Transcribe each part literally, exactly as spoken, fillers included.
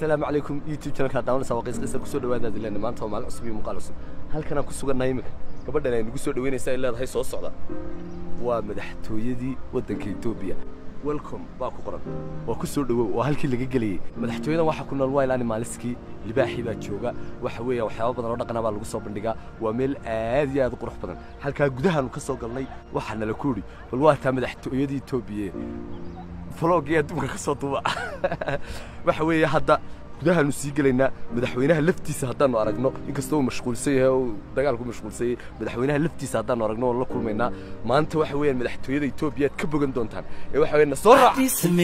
السلام عليكم يوتيوب channel كاداون سواقيس قصة كسر دوادة دلنا ما أنتم مع العصبي مقال عصب هل كان كسر نايمك قبل ده يعني كسر دوينة سائل الله هاي صوص صعدة ومدحتو يدي ودن كيتوبيا welcome باكو قرن وكسر دو وهل كل جيجلي مدحتو يدا واحد كنا الوايل أنا مالسكي لباحي بتشوجا وحوية وحياة بدنا رقنا بالقصة بندقة ومل آذية ذو قرح بدنا هل كان جدها نقصة قلني وحنا لكوري والوقت مدحتو يدي توبيا فلوجيا دمك كسرتوا وحوية هذا gudaha nu sii galeynaa madaxweynaha laftiisa hadaan aragno inkastoo mashquul sayahay oo dagaalku mashquul sayay madaxweynaha laftiisa hadaan aragno oo la kulmeynaa maanta waxa weeyaan madaxtooyada Itoobiya ka bogan doontaan ee waxa weeyaan soo raac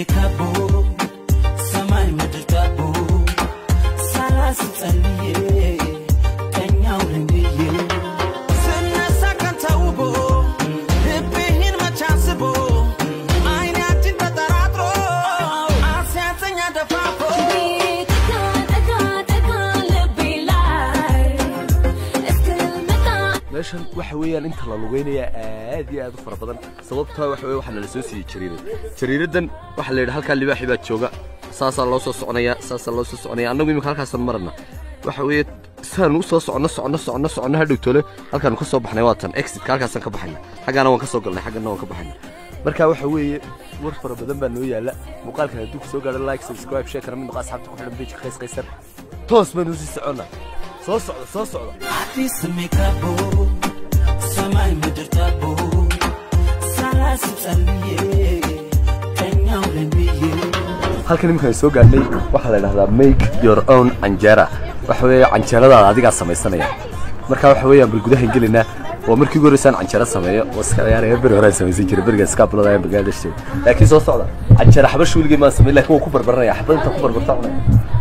meeshan waxa weeyaan inta la lugeynaya aad iyo aad u fara badan sababta waxa weey waxa la soo siiyay jariirad jariiradan waxa la yiraahdaa halka libaaxi baa jooga saasa loo soo soconaya saasa loo soo soconaya anagu imika halkaas marna waxa weey saan u soo socono socono socono socono hadhowtole halkaan ka soo baxnay waatan exit halkaas ka baxnay xagana waan ka soo galnay xagana waan ka baxnay marka waxa weey war fara badan baa noo yaala muuqaalkan haddii ku soo gaaro like subscribe share kana mid asxaabta ku xidhan page qays qaysar toos baan u sii socona soo socdo soo socdo سماي مدرتابو سلاسل سلمية كنيا ولمية halkan imika soo gaadnay waxa la yiraahdaa make your own anjera waxa weey anjerada adiga samaysanaya marka waxa weeyaan bil gudaha gelina oo markii gooraysan anjera sameeyo oo iska ciyaaraya bir hore samaysan jiray bariga iska bulada ee Bangladesh laakiin soo socda anjera xabash wiliga ma sameeyay laakiin uu ku barbaranaya xabadda ku barbartaa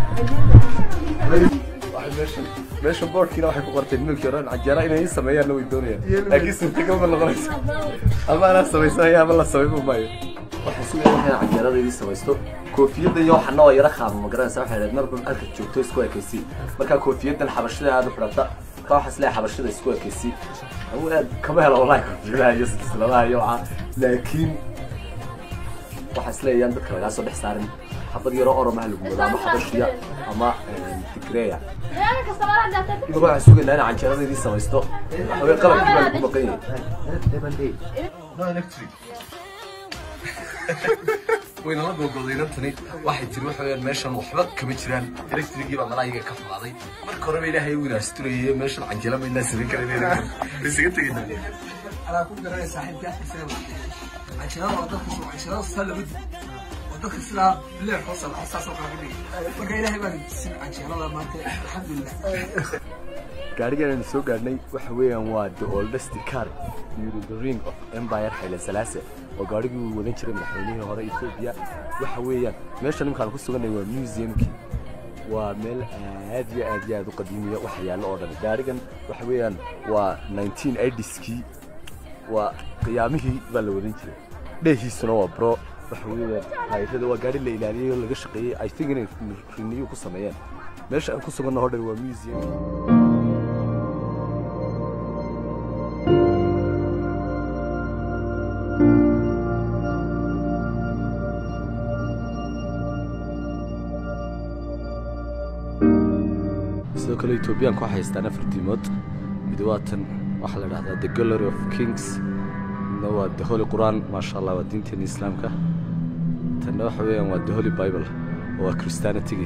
meesha boorkiina waxay ku qortay milk yaran anjera inay sameeyaan way doonayaan laakiin sintiga ma noqonayso ama ana sameysanayaa ama la sameeyo maayo waxa soo yahay anjerada ay samaysto koofiyada iyo waxa noo yara qaam ma garanaysaa waxa leedahay marba halka joogto isku ekaysi marka koofiyadan xabashada aad u xirata ka waxa isla xabashada isku ekaysi oo aad kama helo wallahi koofiyaha iyo islaamaha iyo laakiin waxa isla yaan dadka laga soo dhex saarin حبض يرى أورا مهلو ولا ما حبشيا أما تكريا. يبغى يسوق اللي أنا عن كذا ذي سويستو. أبي قلب كبر بقية. لا إلكتريك. وين الله بقول تني واحد تروح ماشى محبط كمتران إلكتريك يبغى ملايين كف بعضي. مركورة بينا هي وين استوري ماشى عن كلام الناس اللي كانوا بس قلت كده. أنا أقول جراي صاحب جاك سلام. عن كلام وضح عن كلام صار بدي. dadka sila leer xoosan xasaas oo qaabili marka ilaahay baan si cajiibada maanta alxamdulillah gaarigan soo gaarnay waxa weeyaan waa the oldest car in the ring of empire Haile Selassie oo gaarigii uu wadan jiray madaxweynihii hore Ethiopia waxa weeyaan meeshan imkaan ku suganay waa museumkii waa meel aad iyo aad iyo aad u qadiimi ah waxa yaalo oo dhan gaarigan waxa weeyaan waa nineteen eighties-kii waa qiyaamihii baa la wadan jiray dheehiisuna waa bro وحوية هاي هذا وقاري اللي إلى اللي قش قي I think إنه في النيو قصة ميان ماشي أنا قصة قلنا هذا هو ميوزيوم سو كل إثيوبيان كوا حيستنا في التيمات بدواتن وحلا هذا the gallery of kings نوا الدهولي القرآن ما شاء الله ودين تاني إسلام كه تنو حويا ودهولي بايبل وكريستيانيتي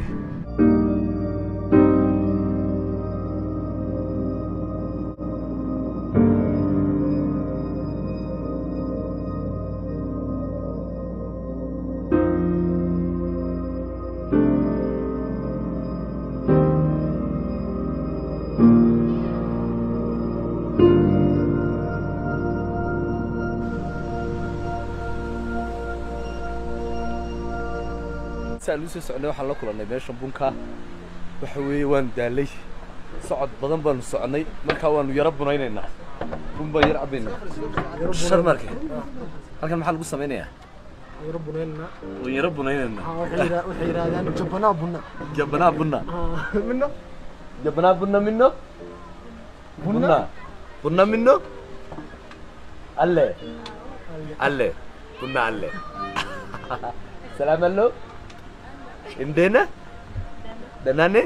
سألوا سألوا وحنا لا كلنا meeshan bunka waxa weey waan daalay socod badan baan soconay marka waan yara bunaynayna bunba yar abina shar markay halkan maxaa lagu sameeynaa yara bunaynayna oo yara bunaynayna waxa yiraahdaan jabana bunna jabana bunna minno jabana bunna minno bunna bunna minno alle alle bunna alle سلام الله عندنا danane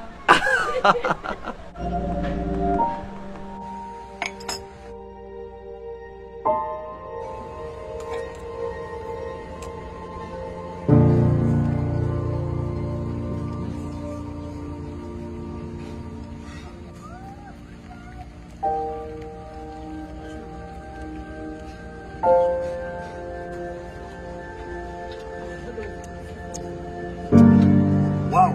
wow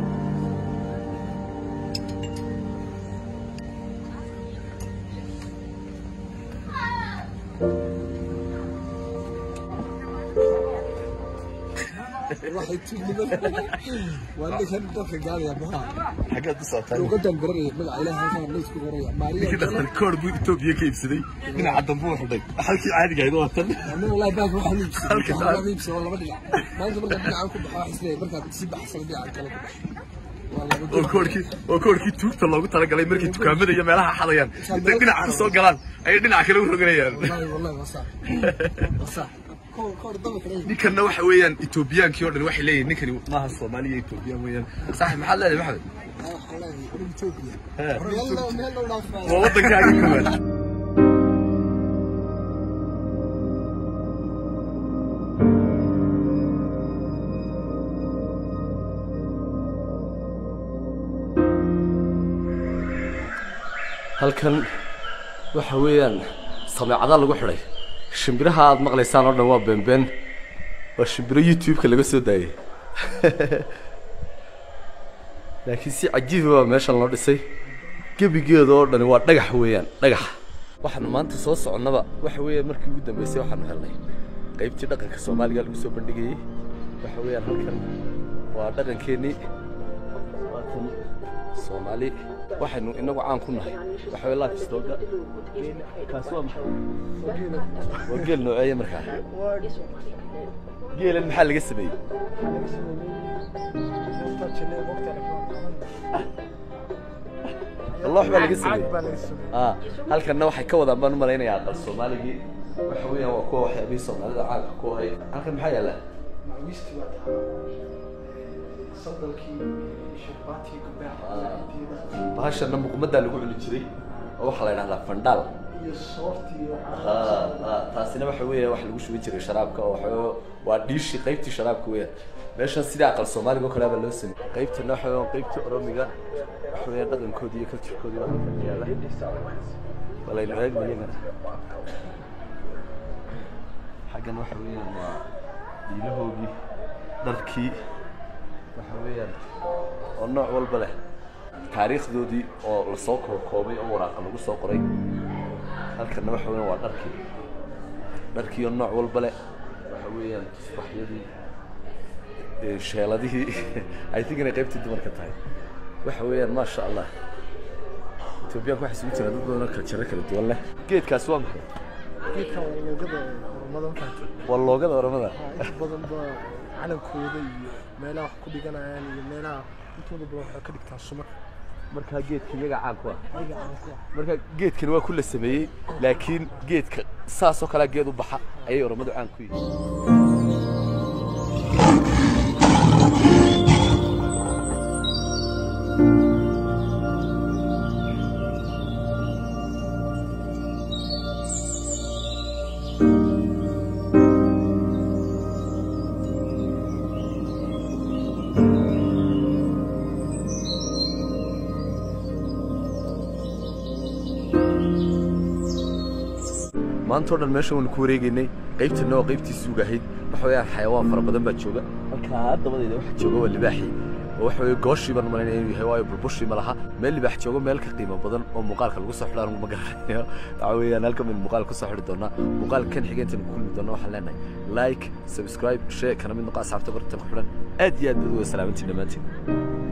راح يتجنن وقال لي كان دفع قال يا ابوها حاجات صوتها وقدم بري مقع ilaha halkan leys ku qoraya maaliya kida koor buu Itoobiya ka ibsaday ina cadan buu xidhay halkii caadiga ahayd waa tan aniga wallahi baag waxa la ibsaday halka la ibsaday laba dhinac maanta marka dhinaca ku baxo xisnay marka si baxsan dhinaca kale ku baxo oo koorkii oo koorkii tuugta loogu talagalay markii dukaamada iyo meelaha xadayaan inta dhinaca soo galaan ay dhinaca kale u roganayaan wallahi wallahi wasa wasa ninkan waxa weeyaan Itoobiyaankii oo dhan waxay leeyihiin ninkani maaha Soomaaliya Itoobiyaan weeyaan saaxiib maxaad leedahay maxamed waa wadankaaga kuman halkan waxa weeyaan sameecada lagu xidhay shimbiraha aad maqlaysaan oo dhan waa beenbeen waa shimbiro YouTube-ka laga soo daayay laakiin si cajiib ah meeshan loo dhisay gabigeedo oo dhan waa dhagax weeyaan dhagax waxaanu maanta soo soconaba waxa weeyaan markii ugu dambeysay waxaanu helnay qaybtii dhaqanka Soomaaliga lagu soo bandhigay waxa weeyaan halkan waa dhaqankeeni waatan Soomaali waxaanu inagu caan ku nahay waxa weeyaan live stock kaas waa maxay وقيل نوعية مركان قيل المحل قسمي الله حبال قسمي اه هل كان نوحي كوضا ما نمرين يا عقل الصومالي وحويا وكو وحي ابي صومالي عاق كو هي هل كان محايا لا صدلكي شرباتي كباع بهاش النمو قمدا اللي قوعلي جري وحلا ينهلا فندال taasina waxa weeye wax lagu shubi jiray sharaabka oo waa dhiishi qaybtii sharaabka weeye meeshan sida aqal Soomaaliga kale baa loo sameeyay qaybtana waxa weeye qaybtii Oromiga waxa weeye dhaqankoodii iyo culture-koodii baa halkan yaala wala ila eegmayna xagan waxa weeye waa diilahoodii dharkii waxa weeye oo nooc walba leh taariikhdoodii oo la soo koobay oo waraaq lagu soo qoray halkan waxa weeyaan waa dharkii dharkii oo nooc walba leh waxa weeyaan tusbaxyadii ee sheeladii ay tigina qaybtii dumarka tahay waxa weeyaan ma sha Allah Itoobiyaanku waxa isugu jira dad badan kala jira kala duwan leh geedkaas waa maxay geedkan waa loogada Ramadan kaanta waa loogada Ramadan badan ba calankooda iyo meelaha wax ku dhiganayaan iyo meelaha intooda badan waxa ka dhigtaa sumar marka geedka iyaga caan ku ah marka geedkan waa kula sameeyay laakiin geedka saas oo kala geed u baxa ayay Oromadu caan ku yihiin maanta oo dhan meesha waan ku wareegaynay qaybtana waa qaybtii suuga ahayd waxa weeyaan xayawaan fara badan baa jooga halka dabadeeda waxa jooga waa libaaxi oo waxa weeye gooshii baan malaynayaa inuu yahay waayo burbushi ma laha meel libaax jooga meel ka qiimo badan oo muuqaalka lagu soo xidhaan ma garanayo waxa weeyaan halka min muuqaal ku soo xidhi doona muuqaalkan xigeentan ku kulmi doona waxaan leenahay like subscribe share kana mid noqo asxaabta bartan ku xidhan aad iyo aad bad u salaamantiin dhamaantiin